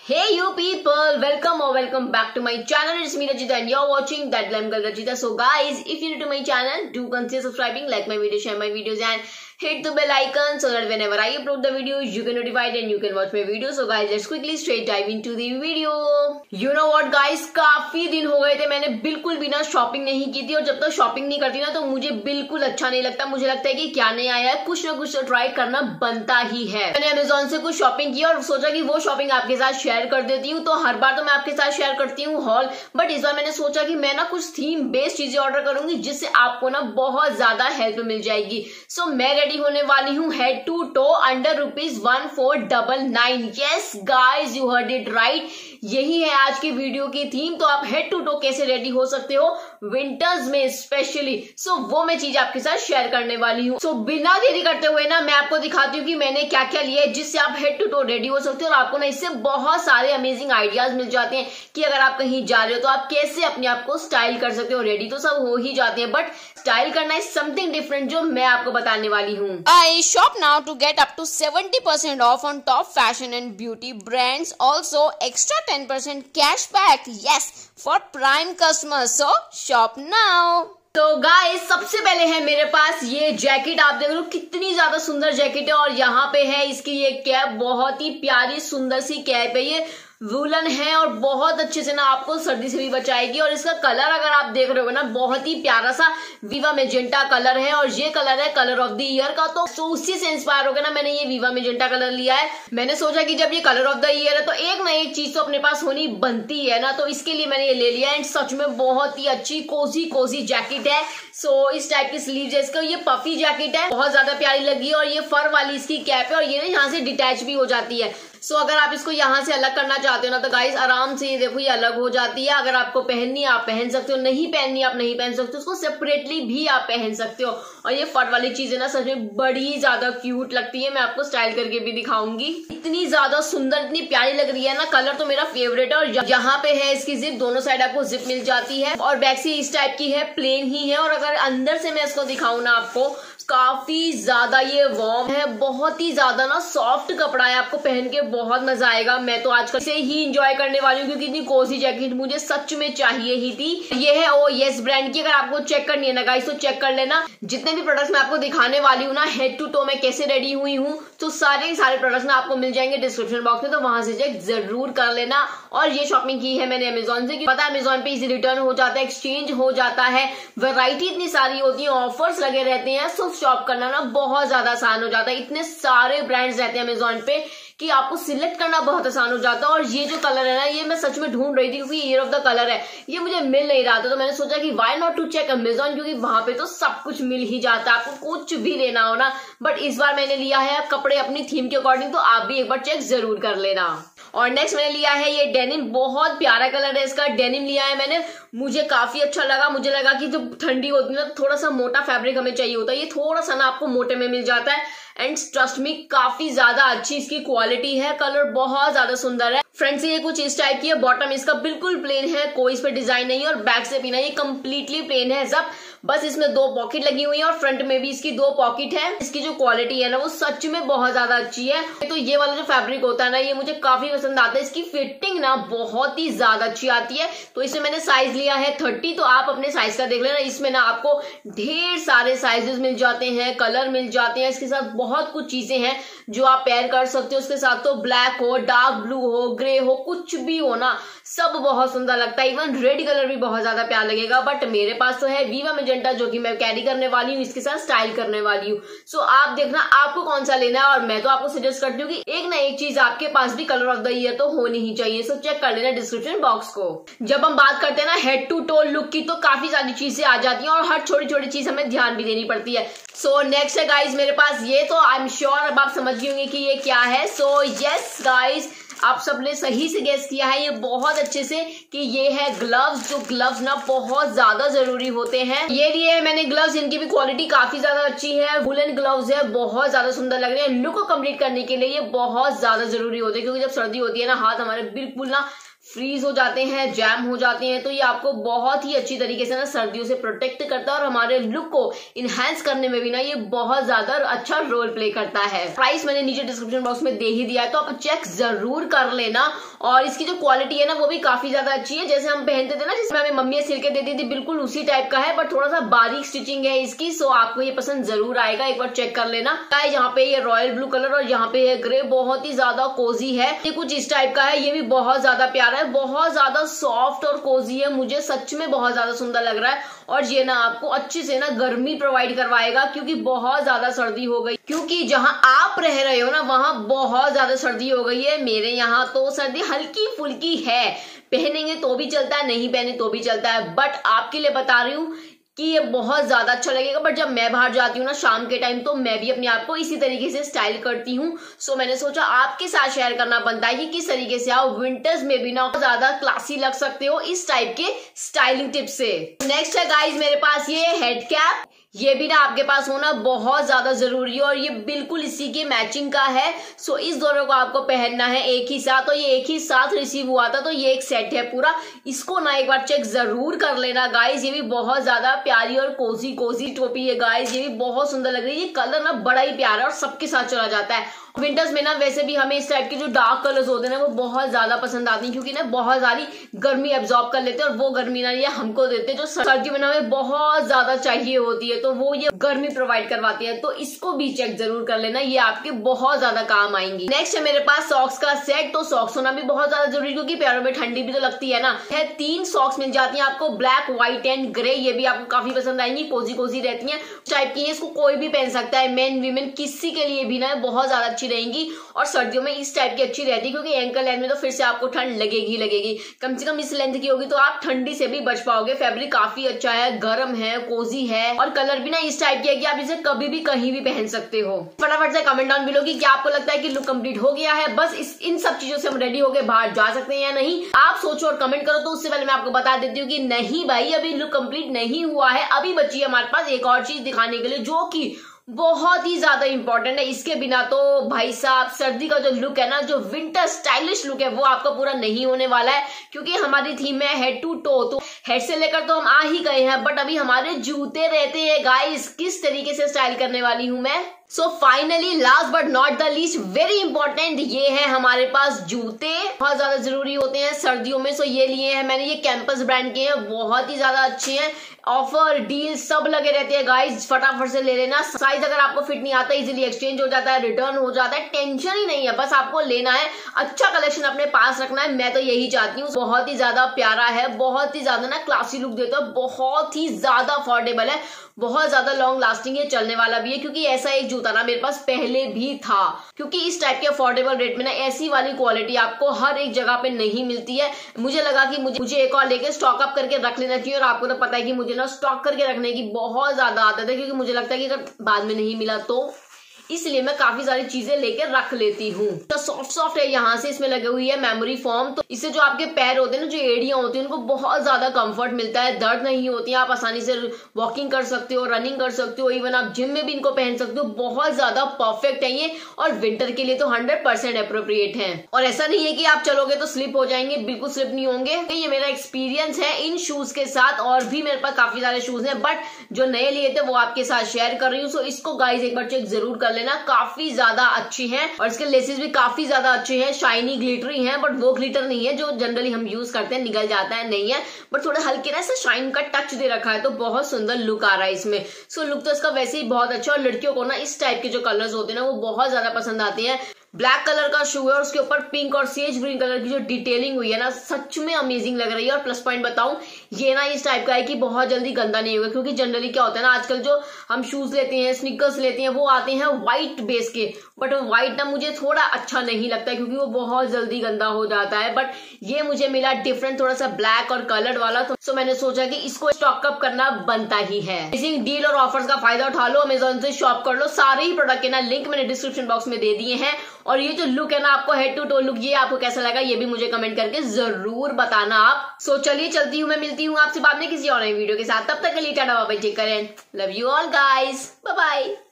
Hey you people, welcome back to my channel. It's me Rajita and you're watching That Glam Girl Rajita. So guys, if you're new to my channel, do consider subscribing, like my video, share my videos and hit the bell icon so that whenever I upload the videos, you can notified and you can watch my videos. So guys, let's quickly straight dive into the video. You know what guys, काफी दिन हो गए थे मैंने बिल्कुल भी ना shopping नहीं की थी और जब तक शॉपिंग नहीं करती ना तो मुझे बिल्कुल अच्छा नहीं लगता। मुझे लगता है कि क्या नहीं आया है, कुछ ना कुछ तो ट्राई करना बनता ही है। मैंने अमेजोन से कुछ शॉपिंग की और सोचा कि वो शॉपिंग आपके साथ शेयर कर देती हूँ। तो हर बार तो मैं आपके साथ शेयर करती हूँ हॉल, बट इस बार मैंने सोचा कि मैं ना कुछ थीम बेस्ड चीजें ऑर्डर करूंगी जिससे आपको ना बहुत ज्यादा हेल्प मिल जाएगी। सो मैं रेडी होने वाली हूँ हेड टू टो अंडर ₹1499। Yes guys, you heard it right, यही है आज की वीडियो की थीम। तो आप हेड टू टो कैसे रेडी हो सकते हो विंटर्स में स्पेशली, सो वो मैं चीज आपके साथ शेयर करने वाली हूँ। सो बिना देरी करते हुए ना मैं आपको दिखाती हूँ कि मैंने क्या क्या लिया है जिससे आप हेड टू टो रेडी हो सकते हो और आपको ना इससे बहुत सारे अमेजिंग आइडियाज मिल जाते हैं कि अगर आप कहीं जा रहे हो तो आप कैसे अपने आप को स्टाइल कर सकते हो। रेडी तो सब हो ही जाते हैं बट स्टाइल करना इज समथिंग डिफरेंट जो मैं आपको बताने वाली हूँ। I shop now to get up to 70% off on top fashion and beauty brands. Also extra 10% cashback. Yes, for Prime customers. So shop now. तो गाइस, सबसे पहले है मेरे पास ये जैकेट। आप देख लो कितनी ज्यादा सुंदर जैकेट है और यहाँ पे है इसकी ये कैप, बहुत ही प्यारी सुंदर सी कैप है। ये वूलन है और बहुत अच्छे से ना आपको सर्दी से भी बचाएगी। और इसका कलर अगर आप देख रहे हो ना, बहुत ही प्यारा सा विवा मेजेंटा कलर है और ये कलर है कलर ऑफ द ईयर का। तो उसी से इंस्पायर होकर ना मैंने ये विवा मेजेंटा कलर लिया है। मैंने सोचा कि जब ये कलर ऑफ द ईयर है तो एक ना एक चीज तो अपने पास होनी बनती है ना, तो इसके लिए मैंने ये ले लिया। एंड सच में बहुत ही अच्छी कोजी जैकेट है। सो इस टाइप की स्लीव्स है इसका, ये पफी जैकेट है, बहुत ज्यादा प्यारी लगी और ये फर वाली इसकी कैप है और ये यहाँ से डिटैच भी हो जाती है। सो अगर आप इसको यहाँ से अलग करना चाहते हो ना तो गाइस आराम से ये देखो ये अलग हो जाती है। अगर आपको पहननी है आप पहन सकते हो, नहीं पहननी आप नहीं पहन सकते हो, उसको सेपरेटली भी आप पहन सकते हो। और ये फट वाली चीज है ना सच में बड़ी ज्यादा क्यूट लगती है, मैं आपको स्टाइल करके भी दिखाऊंगी। इतनी ज्यादा सुंदर, इतनी प्यारी लग रही है ना, कलर तो मेरा फेवरेट है। और यहाँ पे है इसकी जिप, दोनों साइड आपको जिप मिल जाती है और बैक से इस टाइप की है, प्लेन ही है। और अगर अंदर से मैं इसको दिखाऊं ना आपको, काफी ज्यादा ये वार्म है, बहुत ही ज्यादा ना सॉफ्ट कपड़ा है, आपको पहन के बहुत मजा आएगा। मैं तो आजकल से ही एंजॉय करने वाली हूँ क्योंकि इतनी कोजी जैकेट मुझे सच में चाहिए ही थी। ये है ओ यस ब्रांड की। अगर आपको चेक करनी है ना गाइस तो चेक कर लेना। जितने भी प्रोडक्ट्स मैं आपको दिखाने वाली हूँ ना हेड टू टो में कैसे रेडी हुई हूँ, तो सारे प्रोडक्ट्स ना आपको मिल जाएंगे डिस्क्रिप्शन बॉक्स में, तो वहां से चेक जरूर कर लेना। और ये शॉपिंग की है मैंने अमेजोन से, पता है अमेजोन पे इजी रिटर्न हो जाता है, एक्सचेंज हो जाता है, वैरायटी इतनी सारी होती है, ऑफर्स लगे रहते हैं। सो शॉप करना ना बहुत ज्यादा आसान हो जाता है। इतने सारे ब्रांड्स रहते हैं अमेजोन पे कि आपको सिलेक्ट करना बहुत आसान हो जाता है। और ये जो कलर है ना, ये मैं सच में ढूंढ रही थी क्योंकि ईयर ऑफ द कलर है, ये मुझे मिल नहीं रहा था। तो मैंने सोचा कि why not to check Amazon, क्योंकि वहां पे तो सब कुछ मिल ही जाता है, आपको कुछ भी लेना हो ना। बट इस बार मैंने लिया है कपड़े अपनी थीम के अकॉर्डिंग, तो आप भी एक बार चेक जरूर कर लेना। और नेक्स्ट मैंने लिया है ये डेनिम, बहुत प्यारा कलर है इसका, डेनिम लिया है मैंने, मुझे काफी अच्छा लगा। मुझे लगा कि जब ठंडी होती है ना तो थोड़ा सा मोटा फैब्रिक हमें चाहिए होता है, ये थोड़ा सा ना आपको मोटे में मिल जाता है। एंड ट्रस्ट मी काफी ज्यादा अच्छी इसकी क्वालिटी है, कलर बहुत ज्यादा सुंदर है। फ्रंट से ये कुछ इस टाइप की है, बॉटम इसका बिल्कुल प्लेन है, कोई इस पे डिजाइन नहीं है। और बैक से भी ना ये कम्प्लीटली प्लेन है सब, बस इसमें 2 पॉकेट लगी हुई है और फ्रंट में भी इसकी 2 पॉकेट है। इसकी जो क्वालिटी है ना वो सच में बहुत ज्यादा अच्छी है। तो ये वाला जो फैब्रिक होता है ना ये मुझे काफी पसंद आता है, इसकी फिटिंग ना बहुत ही ज्यादा अच्छी आती है। तो इसमें मैंने साइज लिया है 30, तो आप अपने साइज का देख लेना। इसमें ना आपको ढेर सारे साइजेस मिल जाते हैं, कलर मिल जाते हैं, इसके साथ बहुत कुछ चीजें हैं जो आप पेयर कर सकते हो उसके साथ। तो ब्लैक हो, डार्क ब्लू हो, ग्रे हो, कुछ भी हो ना, सब बहुत सुंदर लगता है। इवन रेड कलर भी बहुत ज्यादा प्यार लगेगा। बट मेरे पास तो है विवा मेजेंटा जो कि मैं कैरी करने वाली हूँ, इसके साथ स्टाइल करने वाली हूँ। सो आप देखना आपको कौन सा लेना है। और मैं तो आपको सजेस्ट करती हूँ कि एक ना एक चीज आपके पास भी कलर ऑफ द ईयर तो होनी ही चाहिए। सो चेक कर लेना डिस्क्रिप्शन बॉक्स को। जब हम बात करते हैं ना हेड टू टो लुक की, तो काफी सारी चीजें आ जाती हैं और हर छोटी छोटी चीज हमें ध्यान भी देनी पड़ती है। सो नेक्स्ट है गाइज मेरे पास ये, तो आई एम श्योर अब आप समझ गए होंगे कि ये क्या है। सो यस गाइज, आप सबने सही से गेस किया है ये बहुत अच्छे से कि ये है ग्लव्स। जो ग्लव्स ना बहुत ज्यादा जरूरी होते हैं, ये लिए है मैंने ग्लव्स, इनकी भी क्वालिटी काफी ज्यादा अच्छी है, वुलन ग्लव्स है, बहुत ज्यादा सुंदर लग रहे हैं। लुक को कंप्लीट करने के लिए ये बहुत ज्यादा जरूरी होते हैं क्योंकि जब सर्दी होती है ना हाथ हमारे बिल्कुल ना फ्रीज हो जाते हैं, जैम हो जाते हैं। तो ये आपको बहुत ही अच्छी तरीके से ना सर्दियों से प्रोटेक्ट करता है और हमारे लुक को इनहेंस करने में भी ना ये बहुत ज्यादा अच्छा रोल प्ले करता है। प्राइस मैंने नीचे डिस्क्रिप्शन बॉक्स में दे ही दिया है, तो आप चेक जरूर कर लेना। और इसकी जो क्वालिटी है ना वो भी काफी ज्यादा अच्छी है। जैसे हम पहनते थे ना, जिसमें हमें मम्मी सिल के देती थी, बिल्कुल उसी टाइप का है, बट थोड़ा सा बारीक स्टिचिंग है इसकी। सो आपको ये पसंद जरूर आएगा, एक बार चेक कर लेना। यहाँ पे ये रॉयल ब्लू कलर और यहाँ पे ये ग्रे, बहुत ही ज्यादा कोजी है। ये कुछ इस टाइप का है, ये भी बहुत ज्यादा प्यारा है, बहुत ज्यादा सॉफ्ट और कोजी है। मुझे सच में बहुत ज्यादा सुंदर लग रहा है। और ये ना आपको अच्छे से ना गर्मी प्रोवाइड करवाएगा, क्योंकि बहुत ज्यादा सर्दी हो गई, क्योंकि जहां आप रह रहे हो ना वहां बहुत ज्यादा सर्दी हो गई है। मेरे यहाँ तो सर्दी हल्की फुल्की है, पहनेंगे तो भी चलता है, नहीं पहने तो भी चलता है। बट आपके लिए बता रही हूँ कि ये बहुत ज्यादा अच्छा लगेगा। बट जब मैं बाहर जाती हूँ ना शाम के टाइम, तो मैं भी अपने आप को इसी तरीके से स्टाइल करती हूँ। सो मैंने सोचा आपके साथ शेयर करना बनता है कि किस तरीके से आप विंटर्स में भी ना ज्यादा क्लासी लग सकते हो इस टाइप के स्टाइलिंग टिप्स से। नेक्स्ट है गाइज मेरे पास ये हेड कैप। ये भी ना आपके पास होना बहुत ज्यादा जरूरी है और ये बिल्कुल इसी के मैचिंग का है। सो इस दोनों को आपको पहनना है एक ही साथ, और ये एक ही साथ रिसीव हुआ था, तो ये एक सेट है पूरा। इसको ना एक बार चेक जरूर कर लेना गाइज। ये भी बहुत ज्यादा प्यारी और कोजी कोजी टोपी है गाइज, ये भी बहुत सुंदर लग रही है। ये कलर ना बड़ा ही प्यारा और सबके साथ चला जाता है। विंटर्स में ना वैसे भी हमें इस टाइप के जो डार्क कलर्स होते हैं ना वो बहुत ज्यादा पसंद आती हैं, क्योंकि ना बहुत सारी गर्मी एब्जॉर्ब कर लेते हैं और वो गर्मी ना ये हमको देते हैं जो सर्दी में ना हमें बहुत ज्यादा चाहिए होती है। तो वो ये गर्मी प्रोवाइड करवाती है, तो इसको भी चेक जरूर कर लेना, ये आपके बहुत ज्यादा काम आएंगी। नेक्स्ट है मेरे पास सॉक्स का सेट। तो सॉक्स होना भी बहुत ज्यादा जरूरी, क्योंकि पैरों में ठंडी भी तो लगती है ना। 3 सॉक्स मिल जाती है आपको, ब्लैक, व्हाइट एंड ग्रे। ये भी आपको काफी पसंद आएंगी, कोजी कोजी रहती है टाइप की है। इसको कोई भी पहन सकता है, मेन वीमेन किसी के लिए भी ना बहुत ज्यादा अच्छी रहेंगी। और सर्दियों में इस टाइप की अच्छी रहती है, क्योंकि एंकल लेंथ में तो फिर से आपको ठंड लगेगी लगेगी। कम से कम इस लेंथ की होगी तो आप ठंडी से भी बच पाओगे। फैब्रिक काफी अच्छा है, गर्म है, कोजी है, और कलर भी ना इस टाइप की है कि आप इसे कभी भी कहीं भी पहन सकते हो। फटाफट से कमेंट डाउन बिलो कि क्या आपको लगता है कि लुक कंप्लीट हो गया है, बस इन सब चीजों से हम रेडी होके बाहर जा सकते हैं या नहीं। आप सोचो और कमेंट करो। तो उससे पहले मैं आपको बता देती हूँ कि नहीं भाई, अभी लुक कंप्लीट नहीं हुआ है, अभी बची है हमारे पास एक और चीज दिखाने के लिए, जो कि बहुत ही ज्यादा इंपॉर्टेंट है। इसके बिना तो भाई साहब सर्दी का जो लुक है ना, जो विंटर स्टाइलिश लुक है, वो आपका पूरा नहीं होने वाला है। क्योंकि हमारी थीम है हेड टू टो, तो हेड से लेकर तो हम आ ही गए हैं, बट अभी हमारे जूते रहते हैं गाइस। किस तरीके से स्टाइल करने वाली हूं मैं। So finally last but not the least, very important, ये है हमारे पास जूते। बहुत ज्यादा जरूरी होते हैं सर्दियों में। सो ये लिए हैं मैंने, ये कैंपस ब्रांड के हैं, बहुत ही ज्यादा अच्छे हैं। ऑफर डील सब लगे रहते हैं गाइज, फटाफट से ले लेना। साइज अगर आपको फिट नहीं आता इजीली एक्सचेंज हो जाता है, रिटर्न हो जाता है, टेंशन ही नहीं है। बस आपको लेना है, अच्छा कलेक्शन अपने पास रखना है, मैं तो यही चाहती हूँ। बहुत ही ज्यादा प्यारा है, बहुत ही ज्यादा ना क्लासी लुक देता है, बहुत ही ज्यादा अफोर्डेबल है, बहुत ज्यादा लॉन्ग लास्टिंग है, चलने वाला भी है। क्योंकि ऐसा एक जूता ना मेरे पास पहले भी था, क्योंकि इस टाइप के अफोर्डेबल रेट में ना ऐसी वाली क्वालिटी आपको हर एक जगह पे नहीं मिलती है। मुझे लगा कि मुझे एक और लेके स्टॉक अप करके रख लेना चाहिए। और आपको तो पता है कि मुझे ना स्टॉक करके रखने की बहुत ज्यादा आदत है, क्योंकि मुझे लगता है कि अगर बाद में नहीं मिला तो, इसलिए मैं काफी सारी चीजें लेके रख लेती हूँ। तो सॉफ्ट है, यहाँ से इसमें लगी हुई है मेमोरी फोम, तो इससे जो आपके पैर होते हैं ना, जो एड़ियां होती हैं, उनको बहुत ज्यादा कंफर्ट मिलता है, दर्द नहीं होती है। आप आसानी से वॉकिंग कर सकते हो, रनिंग कर सकते हो, इवन आप जिम में भी इनको पहन सकते हो। बहुत ज्यादा परफेक्ट है ये, और विंटर के लिए तो 100% अप्रोप्रिएट है। और ऐसा नहीं है कि आप चलोगे तो स्लिप हो जाएंगे, बिल्कुल स्लिप नहीं होंगे। ये मेरा एक्सपीरियंस है इन शूज के साथ, और भी मेरे पास काफी सारे शूज हैं, बट जो नए लिए थे वो आपके साथ शेयर कर रही हूँ। सो इसको गाइज एक बार चेक जरूर कर लेना, काफी ज्यादा अच्छी हैं, और इसके लेसेस भी काफी ज्यादा अच्छे हैं, शाइनी ग्लिटरी हैं, बट वो ग्लिटर नहीं है जो जनरली हम यूज करते हैं, निकल जाता है, नहीं है, बट थोड़ा हल्के ना ऐसे शाइन का टच दे रखा है, तो बहुत सुंदर लुक आ रहा है इसमें। सो लुक तो इसका वैसे ही बहुत अच्छा, और लड़कियों को ना इस टाइप के जो कलर्स होते हैं ना वो बहुत ज्यादा पसंद आते हैं। ब्लैक कलर का शू है और उसके ऊपर पिंक और सेज ग्रीन कलर की जो डिटेलिंग हुई है ना, सच में अमेजिंग लग रही है। और प्लस पॉइंट बताऊं, ये ना इस टाइप का है कि बहुत जल्दी गंदा नहीं होगा, क्योंकि जनरली क्या होता है ना, आजकल जो हम शूज लेते हैं, स्नीकर्स लेते हैं, वो आते हैं व्हाइट बेस के, बट व्हाइट ना मुझे थोड़ा अच्छा नहीं लगता है, क्योंकि वो बहुत जल्दी गंदा हो जाता है। बट ये मुझे मिला डिफरेंट, थोड़ा सा ब्लैक और कलर्ड वाला, तो मैंने सोचा कि इसको स्टॉकअप करना बनता ही है। इसी डील और ऑफर्स का फायदा उठा लो, अमेजोन से शॉप कर लो। सारे ही प्रोडक्ट के ना लिंक मैंने डिस्क्रिप्शन बॉक्स में दे दिए हैं। और ये जो लुक है ना आपको हेड टू टो लुक, ये आपको कैसा लगा ये भी मुझे कमेंट करके जरूर बताना आप। सो चलिए चलती हूँ, मैं मिलती हूँ आपसे बाद में किसी और नई वीडियो के साथ। तब तक के लिए tata bye bye, take care and love you all guys, bye bye.